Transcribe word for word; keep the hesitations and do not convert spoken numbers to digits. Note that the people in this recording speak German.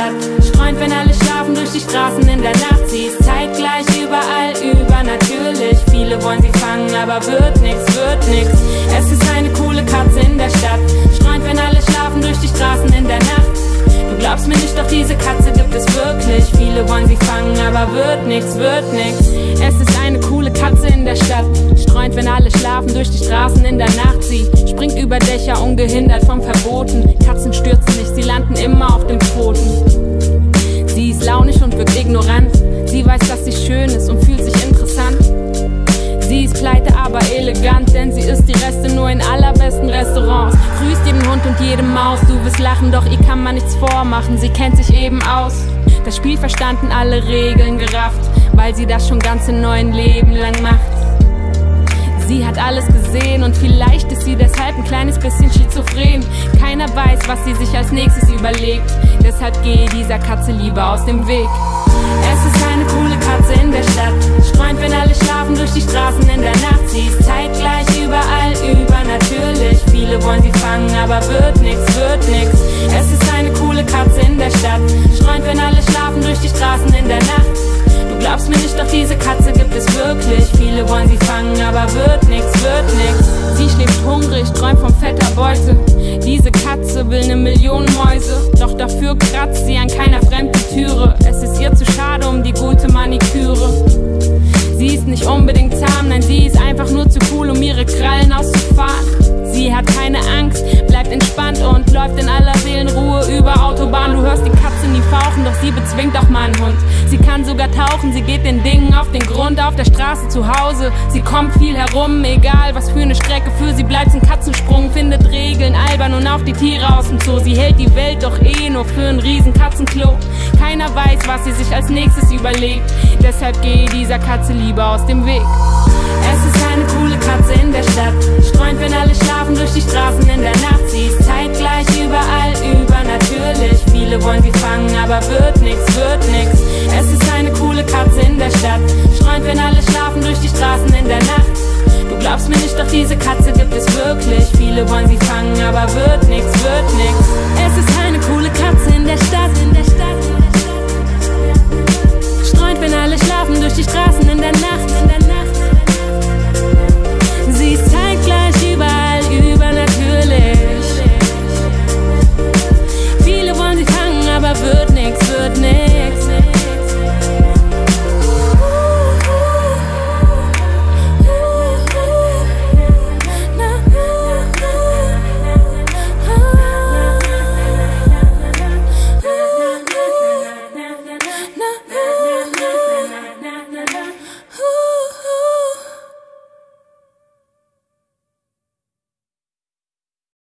Stadt, streunt, wenn alle schlafen, durch die Straßen in der Nacht. Sie ist zeitgleich überall, übernatürlich. Viele wollen sie fangen, aber wird nix, wird nix. Es ist eine coole Katze in der Stadt, streunt, wenn alle schlafen, durch die Straßen in der Nacht. Du glaubst mir nicht, doch diese Katze gibt es wirklich. Viele wollen sie fangen, aber wird nix, wird nix. Es ist eine coole Katze in der Stadt, streunt, wenn alle schlafen, durch die Straßen in der Nacht. Sie springt über Dächer, ungehindert vom Verboten. Katzen stürzen nicht, sie landen immer auf den Pfoten. Sie ist launisch und wirkt ignorant. Sie weiß, dass sie schön ist und fühlt sich interessant. Sie ist pleite, aber elegant, denn sie isst die Reste nur in allerbesten Restaurants. Grüßt jeden Hund und jede Maus, du wirst lachen, doch ihr kann man nichts vormachen. Sie kennt sich eben aus, das Spiel verstanden, alle Regeln gerafft, weil sie das schon ganze neun Leben lang macht. Sie hat alles gesehen und vielleicht ist sie deshalb ein kleines bisschen schizophren. Keiner weiß, was sie sich als nächstes überlegt, deshalb gehe dieser Katze lieber aus dem Weg. Es ist eine coole Katze in der Stadt, streunt, wenn alle schlafen, durch die Straßen in der Nacht. Sie ist zeitgleich überall, übernatürlich. Viele wollen sie fangen, aber wird nix, wird nix. Es ist eine coole Katze in der Stadt, streunt, wenn alle schlafen, durch die Straßen in der Nacht. Du glaubst mir nicht, doch diese Katze gibt es wirklich. Viele wollen sie fangen, aber wird nix, wird nix. Sie schläft hungrig, träumt von fetter Beute. Diese Katze will ne Million Mäuse, doch dafür kratzt sie an keiner fremden Türe. Es ist ihr zu schade um die gute Maniküre. Sie ist nicht unbedingt zahm, nein, sie ist einfach nur zu cool, um ihre Krallen auszufahren. Sie hat keine Angst, bleibt entspannt und läuft in aller Seelenruhe über Autobahn. Du hörst die Katze nie fauchen, doch sie bezwingt auch mal einen Hund. Sie kann sogar tauchen, sie geht den Dingen auf den Grund, auf der Straße zu Hause. Sie kommt viel herum, egal was für eine Strecke für sie bleibt's ein Katzensprung. Findet Regeln, albern und auch die Tiere aus dem Zoo. Sie hält die Welt doch eh nur für ein riesen Katzenklo. Keiner weiß, was sie sich als nächstes überlegt, deshalb gehe dieser Katze lieber aus dem Weg. Es ist eine coole Katze in der Stadt, streunt, wenn alle schlafen, durch die Straßen in der Nacht. Sie ist zeitgleich überall, übernatürlich. Viele wollen sie fangen, aber wird nix, wird nix. Es ist eine coole Katze in der Stadt, streunt, wenn alle schlafen, durch die Straßen in der Nacht. Du glaubst mir nicht, doch diese Katze gibt es wirklich. Viele wollen sie fangen, aber wird nix, wird nix. Es ist eine coole Katze in der Stadt, in der Stadt.